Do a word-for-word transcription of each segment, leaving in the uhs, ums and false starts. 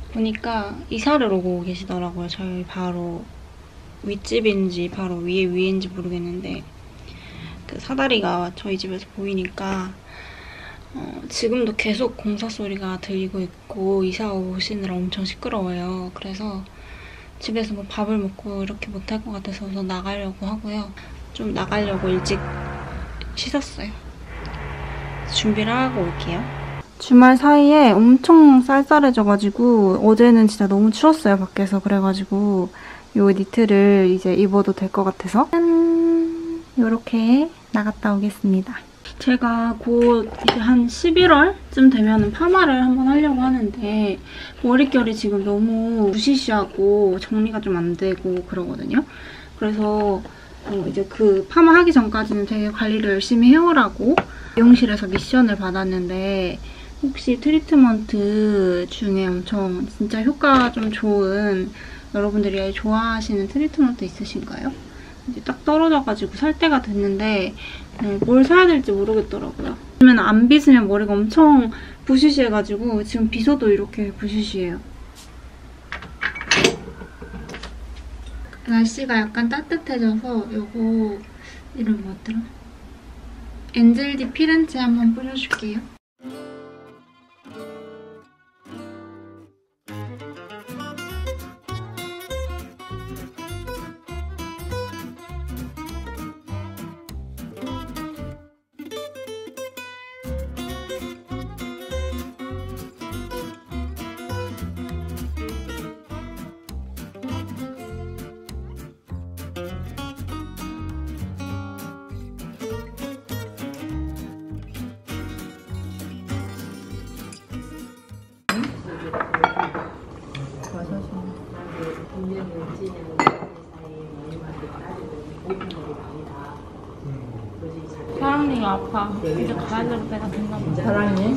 보니까 이사를 오고 계시더라고요. 저희 바로 윗집인지 바로 위에 위인지 모르겠는데 그 사다리가 저희 집에서 보이니까 어, 지금도 계속 공사 소리가 들리고 있고 이사 오시느라 엄청 시끄러워요. 그래서 집에서 뭐 밥을 먹고 이렇게 못할 것 같아서 우선 나가려고 하고요. 좀 나가려고 일찍 씻었어요. 준비를 하고 올게요. 주말 사이에 엄청 쌀쌀해져가지고 어제는 진짜 너무 추웠어요, 밖에서. 그래가지고 요 니트를 이제 입어도 될 것 같아서 짠! 요렇게 나갔다 오겠습니다. 제가 곧 이제 한 십일월쯤 되면 파마를 한번 하려고 하는데 머릿결이 지금 너무 부시시하고 정리가 좀 안 되고 그러거든요. 그래서 어 이제 그 파마 하기 전까지는 되게 관리를 열심히 해오라고 미용실에서 미션을 받았는데 혹시 트리트먼트 중에 엄청 진짜 효과 좀 좋은 여러분들이 좋아하시는 트리트먼트 있으신가요? 이제 딱 떨어져가지고 살 때가 됐는데 네, 뭘 사야 될지 모르겠더라고요. 요즘에는 안 빗으면 머리가 엄청 부시시해가지고 지금 빗어도 이렇게 부시시해요. 날씨가 약간 따뜻해져서 요거 이름 뭐였더라? 엔젤 디 피렌체 한번 뿌려줄게요. 사랑니가 아파. 이제 가야 될 때가 됐나 봐. 사랑니?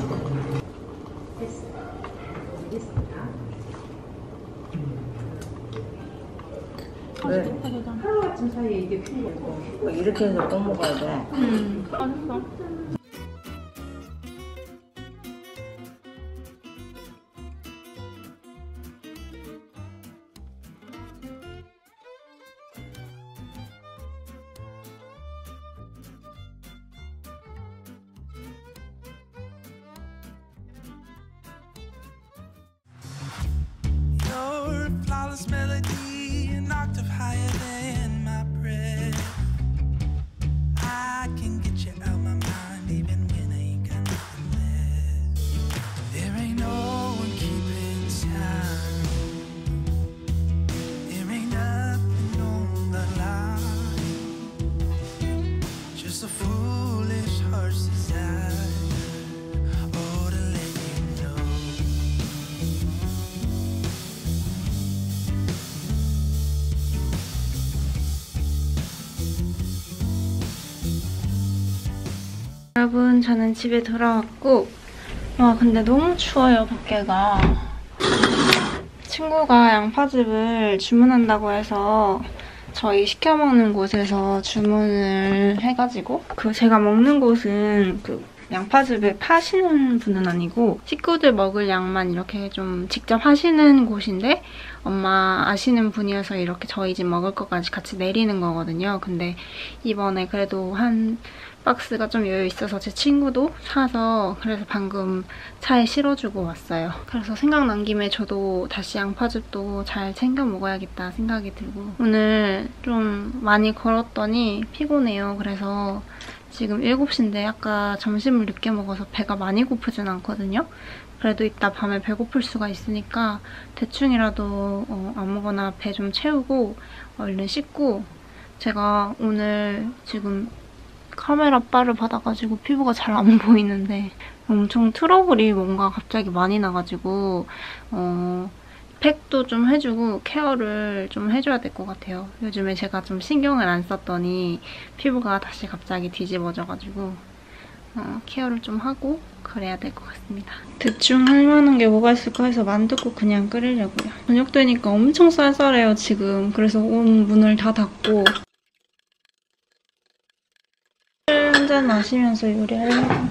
네. 하루아침 사이에 이게 필요해. 이렇게 해서 또 먹어야 돼. 음, 맛있어. Your flawless melody, an octave higher than my breath. I can get you out my mind even when I ain't got nothing left. There ain't no one keeping time. There ain't nothing on the line. Just a foolish heart's desire. Oh, to let you know. 여러분, 저는 집에 돌아왔고 와 근데 너무 추워요, 밖에가. 친구가 양파즙을 주문한다고 해서 저희 시켜 먹는 곳에서 주문을 해가지고 그 제가 먹는 곳은 그 양파즙을 파시는 분은 아니고 식구들 먹을 양만 이렇게 좀 직접 하시는 곳인데 엄마 아시는 분이어서 이렇게 저희 집 먹을 것까지 같이 내리는 거거든요. 근데 이번에 그래도 한 박스가 좀 여유 있어서 제 친구도 사서 그래서 방금 차에 실어주고 왔어요. 그래서 생각난 김에 저도 다시 양파즙도 잘 챙겨 먹어야겠다 생각이 들고 오늘 좀 많이 걸었더니 피곤해요. 그래서 지금 일곱 시인데 아까 점심을 늦게 먹어서 배가 많이 고프진 않거든요. 그래도 이따 밤에 배고플 수가 있으니까 대충이라도 어, 아무거나 배 좀 채우고 얼른 씻고 제가 오늘 지금 카메라 바를 받아가지고 피부가 잘 안 보이는데 엄청 트러블이 뭔가 갑자기 많이 나가지고 어, 팩도 좀 해주고 케어를 좀 해줘야 될 것 같아요. 요즘에 제가 좀 신경을 안 썼더니 피부가 다시 갑자기 뒤집어져가지고 어, 케어를 좀 하고 그래야 될 것 같습니다. 대충 할 만한 게 뭐가 있을까 해서 만둣국 그냥 끓이려고요. 저녁 되니까 엄청 쌀쌀해요, 지금. 그래서 온 문을 다 닫고 술 한잔 마시면서 요리하려고.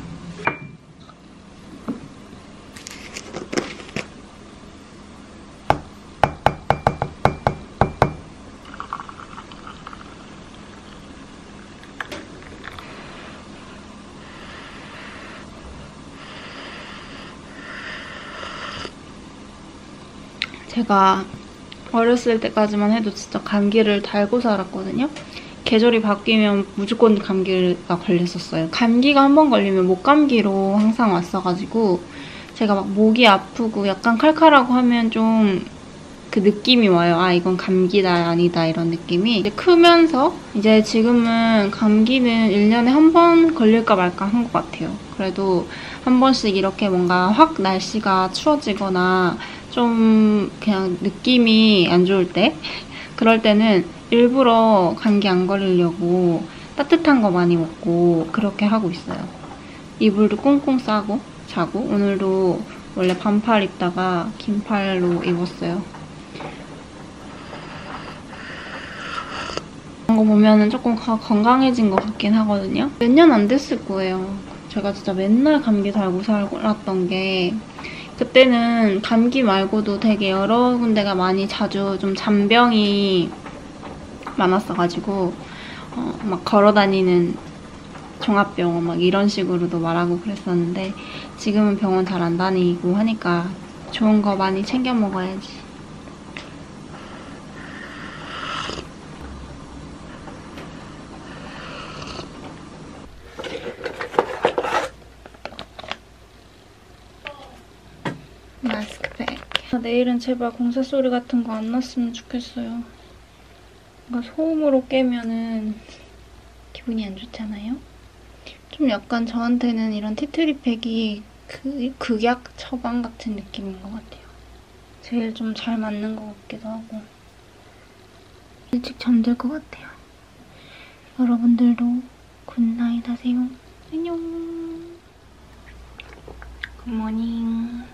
제가 어렸을 때까지만 해도 진짜 감기를 달고 살았거든요. 계절이 바뀌면 무조건 감기가 걸렸었어요. 감기가 한 번 걸리면 목감기로 항상 왔어가지고 제가 막 목이 아프고 약간 칼칼하고 하면 좀 그 느낌이 와요. 아, 이건 감기다 아니다 이런 느낌이. 근데 크면서 이제 지금은 감기는 일 년에 한 번 걸릴까 말까 한 것 같아요. 그래도 한 번씩 이렇게 뭔가 확 날씨가 추워지거나 좀 그냥 느낌이 안 좋을 때 그럴 때는 일부러 감기 안 걸리려고 따뜻한 거 많이 먹고 그렇게 하고 있어요. 이불도 꽁꽁 싸고 자고 오늘도 원래 반팔 입다가 긴팔로 입었어요. 이런 거 보면은 조금 건강해진 것 같긴 하거든요. 몇 년 안 됐을 거예요. 제가 진짜 맨날 감기 달고 살았던 게 그때는 감기 말고도 되게 여러 군데가 많이 자주 좀 잔병이 많았어가지고 어, 막 걸어다니는 종합병원 막 이런 식으로도 말하고 그랬었는데 지금은 병원 잘 안 다니고 하니까 좋은 거 많이 챙겨 먹어야지. 마스크팩. 내일은 제발 공사 소리 같은 거 안 났으면 좋겠어요. 뭔가 소음으로 깨면은 기분이 안 좋잖아요? 좀 약간 저한테는 이런 티트리팩이 그, 극약 처방 같은 느낌인 것 같아요. 제일 좀 잘 맞는 것 같기도 하고. 일찍 잠들 것 같아요. 여러분들도 굿나잇 하세요. 안녕. 굿모닝.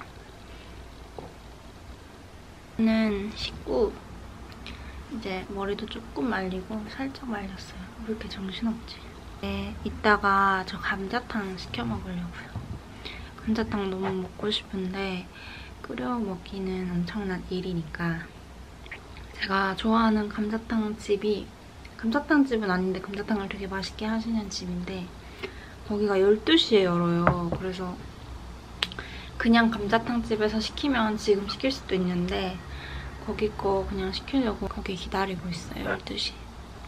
저는 씻고 이제 머리도 조금 말리고 살짝 말렸어요. 왜 이렇게 정신없지? 네, 이따가 저 감자탕 시켜 먹으려고요. 감자탕 너무 먹고 싶은데 끓여 먹기는 엄청난 일이니까 제가 좋아하는 감자탕 집이 감자탕 집은 아닌데 감자탕을 되게 맛있게 하시는 집인데 거기가 열두 시에 열어요. 그래서 그냥 감자탕 집에서 시키면 지금 시킬 수도 있는데 거기 거 그냥 시키려고 거기 기다리고 있어요. 열두 시.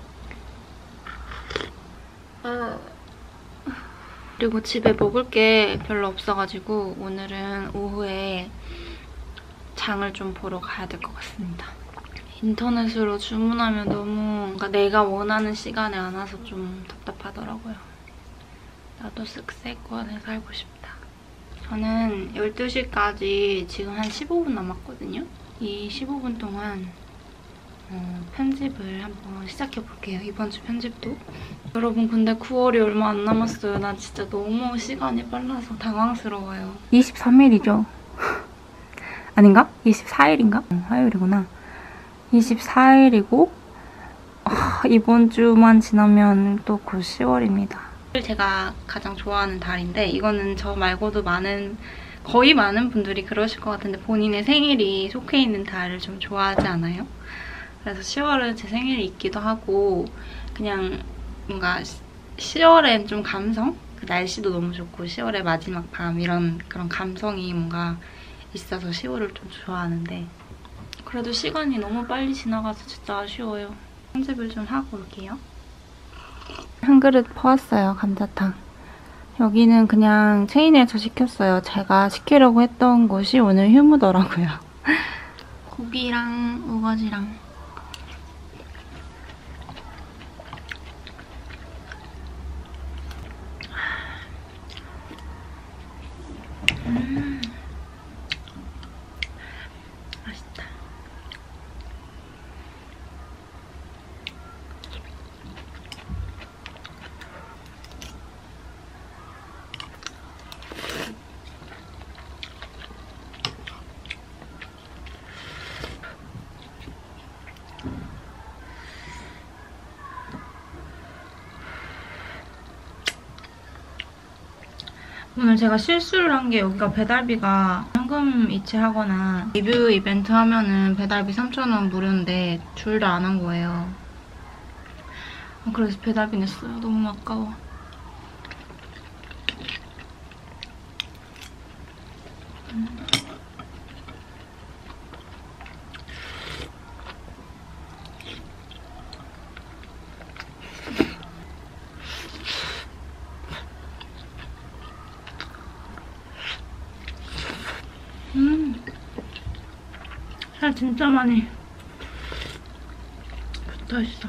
그리고 집에 먹을 게 별로 없어가지고 오늘은 오후에 장을 좀 보러 가야 될 것 같습니다. 인터넷으로 주문하면 너무 뭔가 내가 원하는 시간에 안 와서 좀 답답하더라고요. 나도 쓱세권에 살고 싶다. 저는 열두 시까지 지금 한 십오 분 남았거든요. 이 십오 분 동안 어, 편집을 한번 시작해볼게요. 이번 주 편집도. 여러분 근데 구월이 얼마 안 남았어요. 나 진짜 너무 시간이 빨라서 당황스러워요. 이십삼 일이죠. 아닌가? 이십사 일인가? 응, 화요일이구나. 이십사 일이고 어, 이번 주만 지나면 또 곧 시월입니다. 제가 가장 좋아하는 달인데 이거는 저 말고도 많은 거의 많은 분들이 그러실 것 같은데 본인의 생일이 속해 있는 달을 좀 좋아하지 않아요? 그래서 시월은 제 생일이 있기도 하고 그냥 뭔가 시월엔 좀 감성? 그 날씨도 너무 좋고 시월의 마지막 밤 이런 그런 감성이 뭔가 있어서 시월을 좀 좋아하는데 그래도 시간이 너무 빨리 지나가서 진짜 아쉬워요. 편집을 좀 하고 올게요. 한 그릇 퍼왔어요, 감자탕. 여기는 그냥 체인에서 시켰어요. 제가 시키려고 했던 곳이 오늘 휴무더라고요. 고기랑 우거지랑. 음. 맛있다. 오늘 제가 실수를 한 게 여기가 배달비가 현금 이체하거나 리뷰 이벤트 하면은 배달비 삼천 원 무료인데 둘 다 안 한 거예요. 그래서 배달비 냈어요. 너무 아까워. 음. 음, 살 진짜 많이 붙어있어.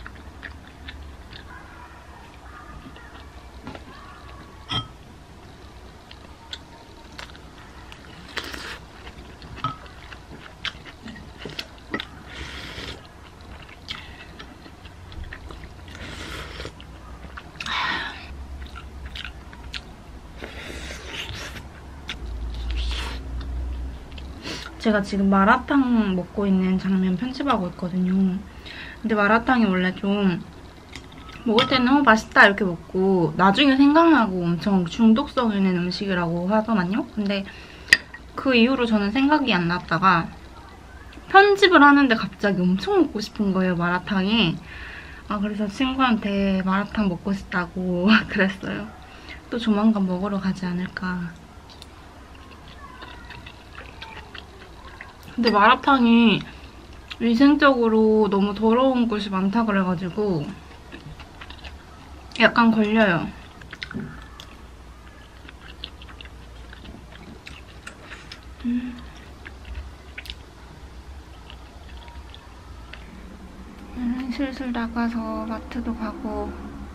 제가 지금 마라탕 먹고 있는 장면 편집하고 있거든요. 근데 마라탕이 원래 좀 먹을 때는 어 맛있다 이렇게 먹고 나중에 생각나고 엄청 중독성 있는 음식이라고 하더만요. 근데 그 이후로 저는 생각이 안 났다가 편집을 하는데 갑자기 엄청 먹고 싶은 거예요, 마라탕이. 아, 그래서 친구한테 마라탕 먹고 싶다고 그랬어요. 또 조만간 먹으러 가지 않을까. 근데 마라탕이 위생적으로 너무 더러운 곳이 많다 그래가지고 약간 걸려요. 음. 음, 슬슬 나가서 마트도 가고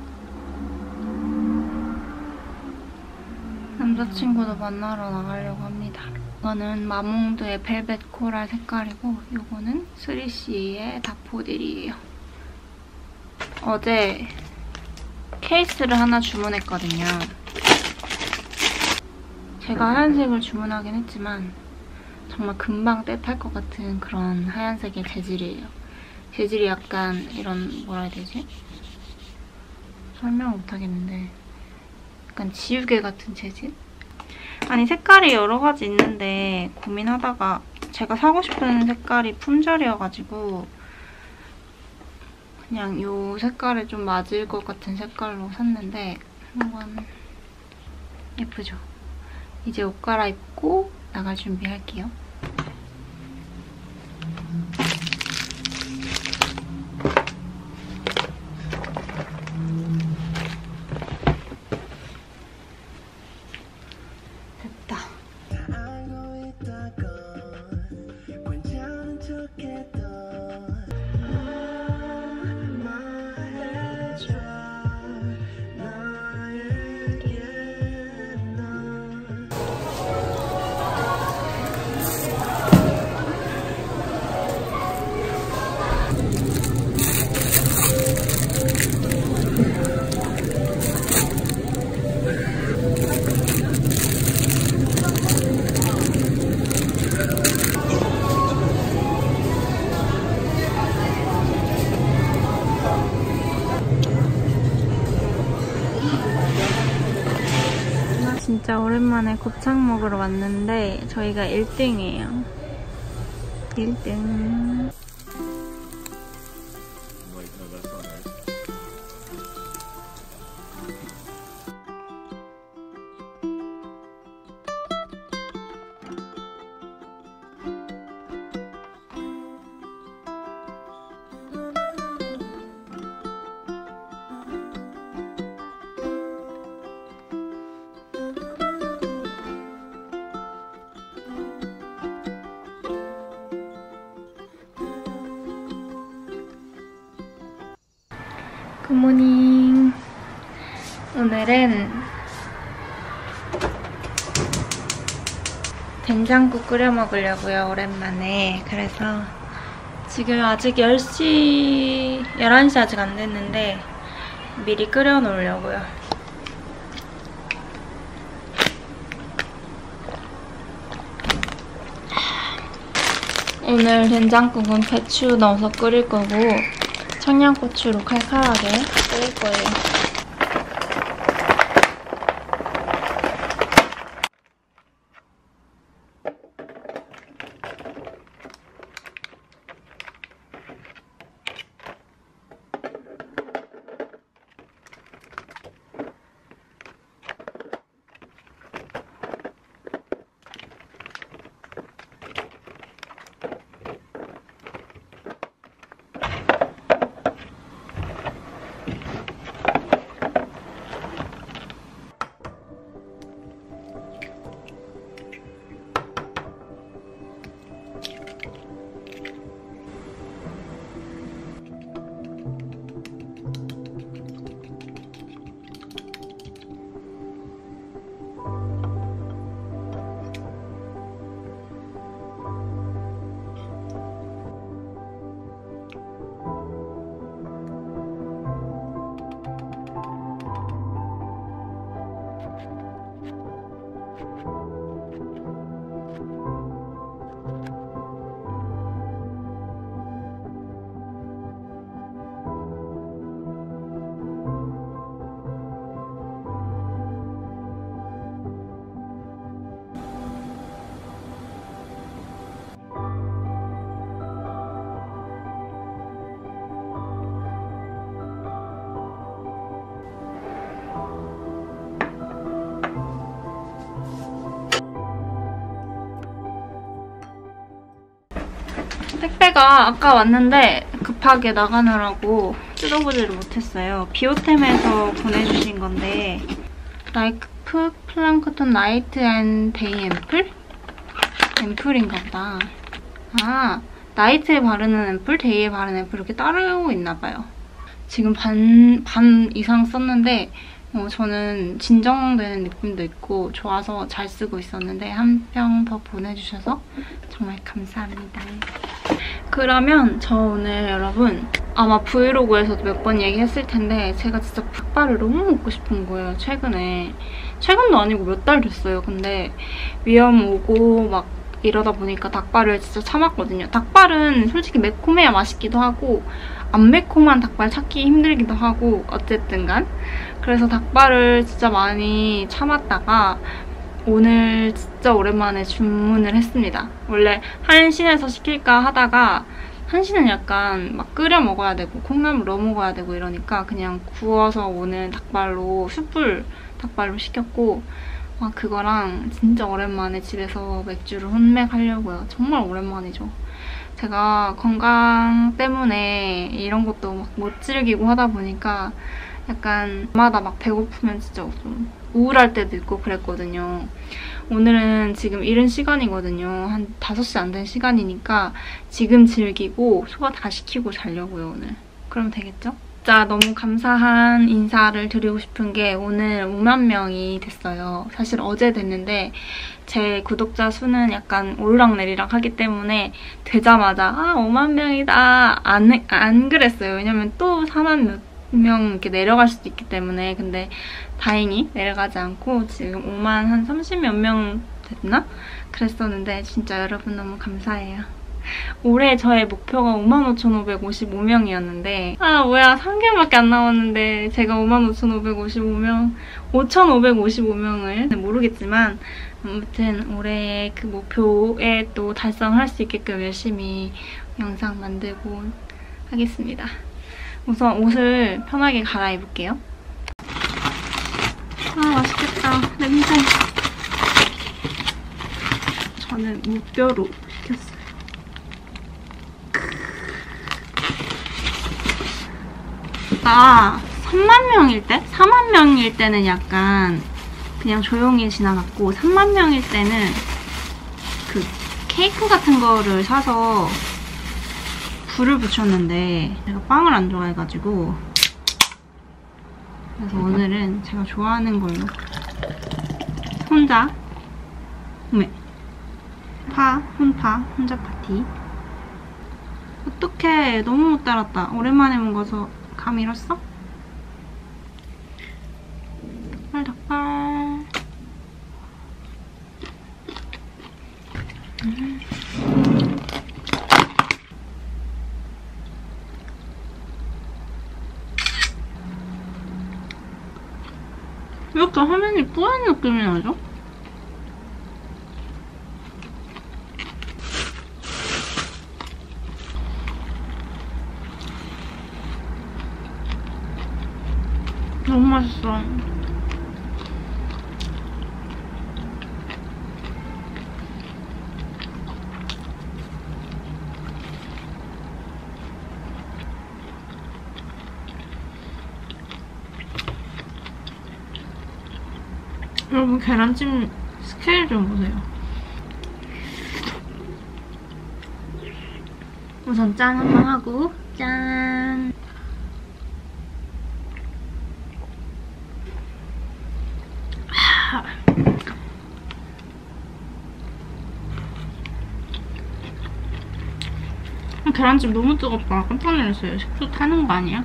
남자친구도 만나러 나가려고 합니다. 이거는 마몽드의 벨벳 코랄 색깔이고 이거는 쓰리씨의 다포딜이에요. 어제 케이스를 하나 주문했거든요. 제가 하얀색을 주문하긴 했지만 정말 금방 때탈 것 같은 그런 하얀색의 재질이에요. 재질이 약간 이런 뭐라 해야 되지? 설명을 못하겠는데 약간 지우개 같은 재질? 아니 색깔이 여러 가지 있는데 고민하다가 제가 사고 싶은 색깔이 품절이어가지고 그냥 이 색깔에 좀 맞을 것 같은 색깔로 샀는데 이건 예쁘죠? 이제 옷 갈아입고 나갈 준비할게요. 진짜 오랜만에 곱창 먹으러 왔는데 저희가 일 등이에요. 일 등. 굿모닝. 오늘은 된장국 끓여 먹으려고요, 오랜만에. 그래서 지금 아직 열 시, 열한 시 아직 안 됐는데 미리 끓여 놓으려고요. 오늘 된장국은 배추 넣어서 끓일 거고 청양고추로 칼칼하게 끓일 거예요. 택배가 아까 왔는데 급하게 나가느라고 뜯어보지를 못했어요. 비오템에서 보내주신 건데 라이프 플랑크톤 나이트 앤 데이 앰플? 앰플인가 보다. 아, 나이트에 바르는 앰플, 데이에 바르는 앰플 이렇게 따로 있나 봐요. 지금 반, 반 이상 썼는데 어, 저는 진정되는 느낌도 있고 좋아서 잘 쓰고 있었는데 한 병 더 보내주셔서 정말 감사합니다. 그러면 저 오늘 여러분 아마 브이로그에서도 몇 번 얘기했을 텐데 제가 진짜 닭발을 너무 먹고 싶은 거예요, 최근에. 최근도 아니고 몇 달 됐어요. 근데 위험 오고 막 이러다 보니까 닭발을 진짜 참았거든요. 닭발은 솔직히 매콤해야 맛있기도 하고 안 매콤한 닭발 찾기 힘들기도 하고 어쨌든 간 그래서 닭발을 진짜 많이 참았다가 오늘 진짜 오랜만에 주문을 했습니다. 원래 한신에서 시킬까 하다가 한신은 약간 막 끓여 먹어야 되고 콩나물 넣어 먹어야 되고 이러니까 그냥 구워서 오는 닭발로 숯불 닭발로 시켰고 아, 그거랑 진짜 오랜만에 집에서 맥주를 혼맥하려고요. 정말 오랜만이죠. 제가 건강 때문에 이런 것도 막 못 즐기고 하다 보니까 약간 밤마다 막 배고프면 진짜 좀 우울할 때도 있고 그랬거든요. 오늘은 지금 이른 시간이거든요. 한 다섯 시 안 된 시간이니까 지금 즐기고 소화 다 시키고 자려고요, 오늘. 그러면 되겠죠? 진짜 너무 감사한 인사를 드리고 싶은 게 오늘 오만 명이 됐어요. 사실 어제 됐는데 제 구독자 수는 약간 오르락내리락 하기 때문에 되자마자 아 오만 명이다 안, 안 그랬어요. 왜냐면 또 사만 몇 명 이렇게 내려갈 수도 있기 때문에. 근데 다행히 내려가지 않고 지금 오만 한 삼십 몇 명 됐나? 그랬었는데 진짜 여러분 너무 감사해요. 올해 저의 목표가 오만 오천오백오십오 명이었는데 아 뭐야 삼 개월밖에 안 남았는데 제가 오만 오천오백오십오 명 오천오백오십오 명을 모르겠지만 아무튼 올해 그 목표에 또 달성할 수 있게끔 열심히 영상 만들고 하겠습니다. 우선 옷을 편하게 갈아입을게요. 아 맛있겠다. 냄새. 저는 무뼈로 시켰어요. 아, 삼만 명일 때? 사만 명일 때는 약간 그냥 조용히 지나갔고 삼만 명일 때는 그 케이크 같은 거를 사서 불을 붙였는데 제가 빵을 안 좋아해가지고 그래서 오늘은 제가 좋아하는 걸로 혼자 네. 파, 혼파, 혼자 파티. 어떡해, 너무 못 따랐다. 오랜만에 먹어서 감 잃었어? 닭발 닭발. 음. 왜 이렇게 화면이 뿌연 느낌이 나죠? 너무 맛있어. 여러분 계란찜 스케일 좀 보세요. 우선 짠 한번 하고 짠. 계란찜 너무 뜨겁다. 깜짝 놀랐어요. 식초 타는 거 아니야?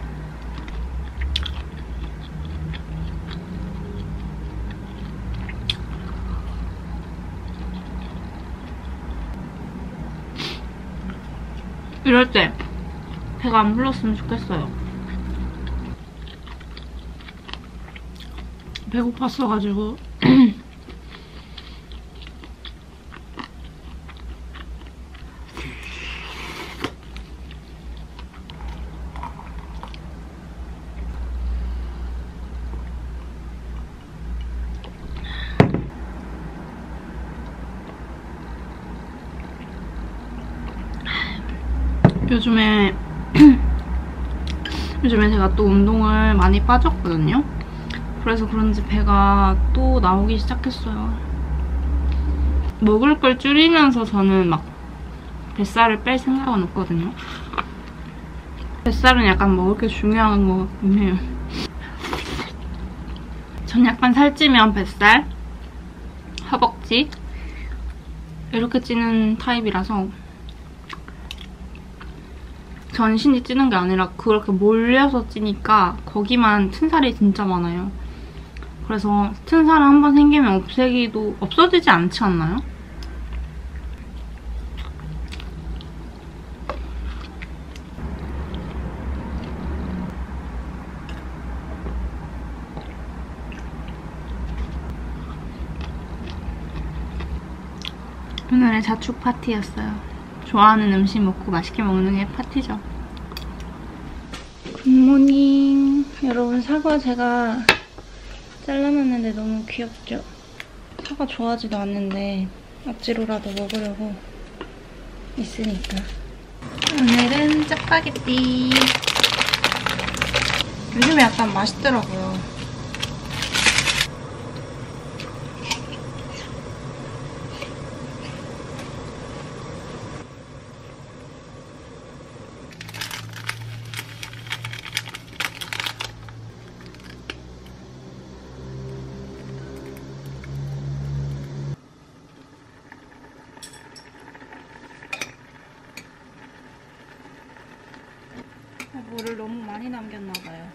이럴 때 배가 안 불렀으면 좋겠어요. 배고팠어가지고 요즘에 요즘에 제가 또 운동을 많이 빠졌거든요. 그래서 그런지 배가 또 나오기 시작했어요. 먹을 걸 줄이면서 저는 막 뱃살을 뺄 생각은 없거든요. 뱃살은 약간 먹을 게 중요한 것 같긴 해요. 전 약간 살찌면 뱃살, 허벅지 이렇게 찌는 타입이라서 전신이 찌는 게 아니라 그렇게 몰려서 찌니까 거기만 튼 살이 진짜 많아요. 그래서 튼 살은 한번 생기면 없애기도 없어지지 않지 않나요? 오늘의 자축 파티였어요. 좋아하는 음식 먹고 맛있게 먹는 게 파티죠. 굿모닝. 여러분, 사과 제가 잘라놨는데 너무 귀엽죠? 사과 좋아하지도 않는데 억지로라도 먹으려고 있으니까. 오늘은 짜파게티. 요즘에 약간 맛있더라고요. 물을 너무 많이 남겼나봐요.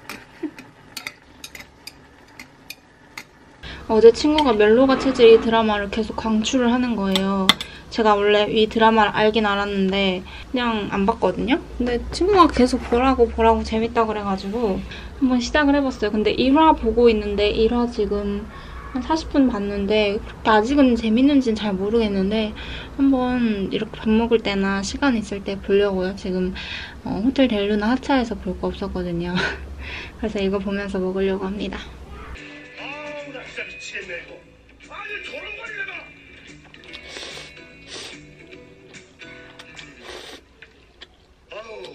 어제 친구가 멜로가 체질 이 드라마를 계속 강추를 하는 거예요. 제가 원래 이 드라마를 알긴 알았는데 그냥 안 봤거든요? 근데 친구가 계속 보라고 보라고 재밌다 그래가지고 한번 시작을 해봤어요. 근데 일 화 보고 있는데 일 화 지금 한 사십 분 봤는데 그렇게 아직은 재밌는지는 잘 모르겠는데 한번 이렇게 밥 먹을 때나 시간 있을 때 보려고요. 지금 어, 호텔 델루나 하차해서 볼 거 없었거든요. 그래서 이거 보면서 먹으려고 합니다. 아우, 나 진짜 미치겠네 이거. 아니 저런 걸 내가. 아우.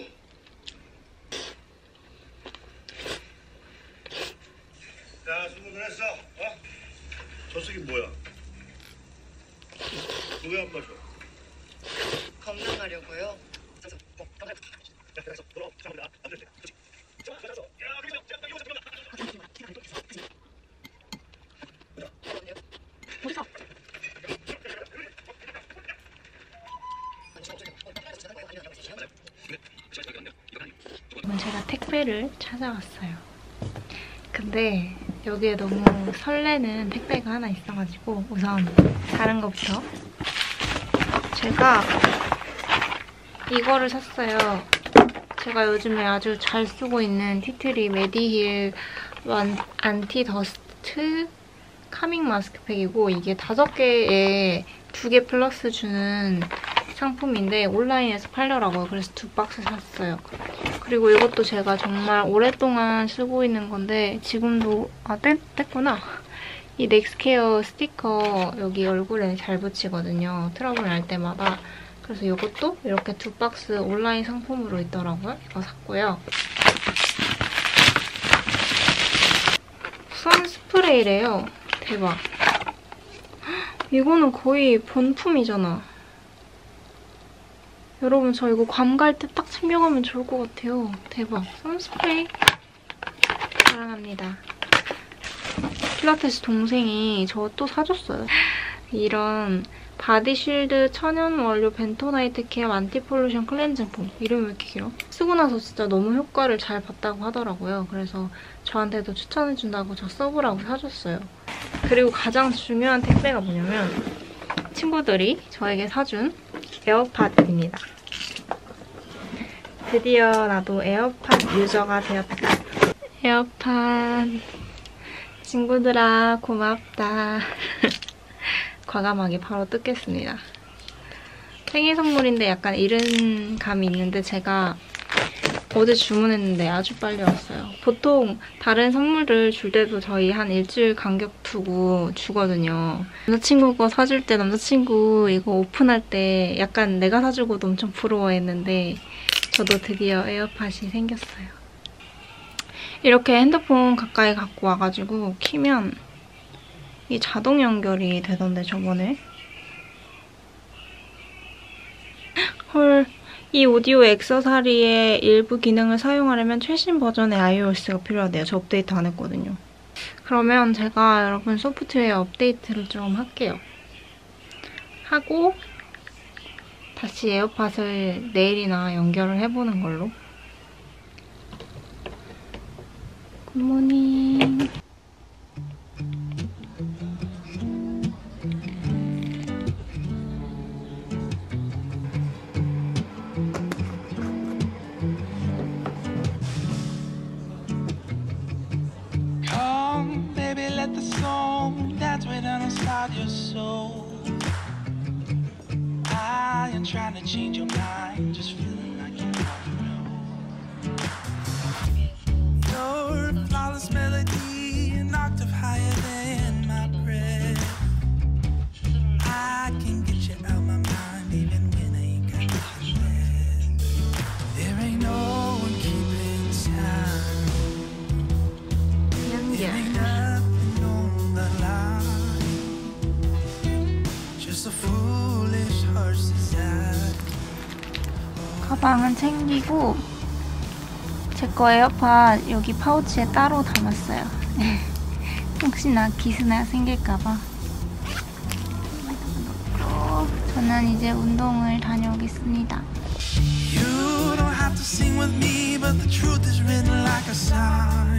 자, 수고들 했어. 어? 저 새끼 뭐야? 왜 안 마셔? 건강하려고요. 제가 택배를 찾아왔어요. 근데 여기에 너무 설레는 택배가 하나 있어가지고 우선 다른 거부터. 제가 이거를 샀어요. 제가 요즘에 아주 잘 쓰고 있는 티트리 메디힐 안티 더스트 카밍 마스크팩이고 이게 다섯 개에 두 개 플러스 주는 상품인데 온라인에서 팔더라고요. 그래서 두 박스 샀어요. 그리고 이것도 제가 정말 오랫동안 쓰고 있는 건데 지금도 아 뗐, 뗐구나. 이 넥스케어 스티커 여기 얼굴에 잘 붙이거든요. 트러블 날 때마다. 그래서 이것도 이렇게 두 박스 온라인 상품으로 있더라고요. 이거 샀고요. 선 스프레이래요. 대박. 이거는 거의 본품이잖아. 여러분 저 이거 괌 갈 때 딱 챙겨가면 좋을 것 같아요. 대박. 선스프레이 사랑합니다. 필라테스 동생이 저 또 사줬어요. 이런 바디쉴드 천연 원료 벤토나이트 케어 안티폴루션 클렌징폼. 이름이 왜 이렇게 길어? 쓰고 나서 진짜 너무 효과를 잘 봤다고 하더라고요. 그래서 저한테도 추천해준다고 저 써보라고 사줬어요. 그리고 가장 중요한 택배가 뭐냐면 친구들이 저에게 사준 에어팟입니다. 드디어 나도 에어팟 유저가 되었다. 에어팟 친구들아 고맙다. 과감하게 바로 뜯겠습니다. 생일 선물인데 약간 이른 감이 있는데 제가 어제 주문했는데 아주 빨리 왔어요. 보통 다른 선물을 줄 때도 저희 한 일주일 간격 두고 주거든요. 남자친구 거 사줄 때 남자친구 이거 오픈할 때 약간 내가 사주고도 엄청 부러워했는데 저도 드디어 에어팟이 생겼어요. 이렇게 핸드폰 가까이 갖고 와가지고 키면 이 자동 연결이 되던데 저번에. 헐, 이 오디오 액세서리의 일부 기능을 사용하려면 최신 버전의 아이오에스가 필요하대요. 저 업데이트 안 했거든요. 그러면 제가 여러분 소프트웨어 업데이트를 좀 할게요. 하고 다시 에어팟을 내일이나 연결을 해보는 걸로. 굿모닝. Come, baby, let the song dance right down inside your soul. I am trying to change your mind, just feeling like you know. Your flawless melody, an octave higher than my breath. I can get you out my mind, even when I ain't got nothing left. There ain't no one keeping time. There ain't nothing on the line. Just a foolish heart's desire. 가방은 챙기고 제 거 에어팟 여기 파우치에 따로 담았어요. 혹시나 기스나 생길까봐. 저는 이제 운동을 다녀오겠습니다. You don't have to sing with me, but the truth is written like a sign.